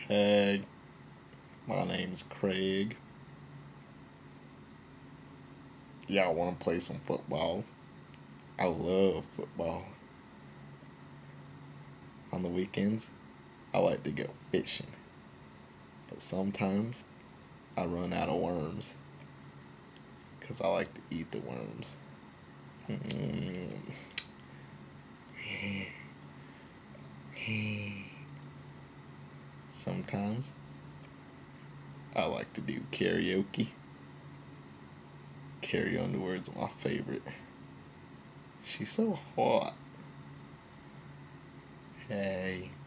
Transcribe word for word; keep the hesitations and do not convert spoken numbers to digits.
Hey, my name's Craig. Yeah, I want to play some football. I love football. On the weekends, I like to go fishing. But sometimes, I run out of worms. Because I like to eat the worms. Sometimes, I like to do karaoke. Carrie Underwood's my favorite. She's so hot. Hey.